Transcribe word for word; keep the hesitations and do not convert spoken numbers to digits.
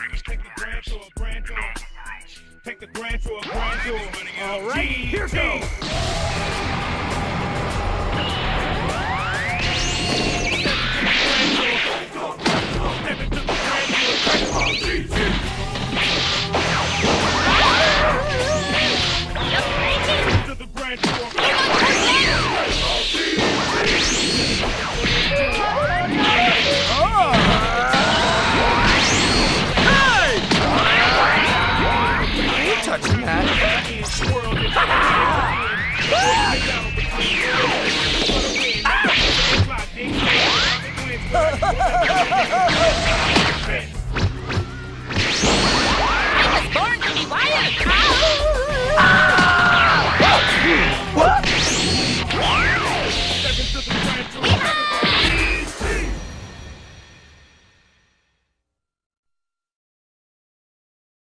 Take the grand tour, grand tour. Take the grand tour, grand tour. All right, here goes. Touching that.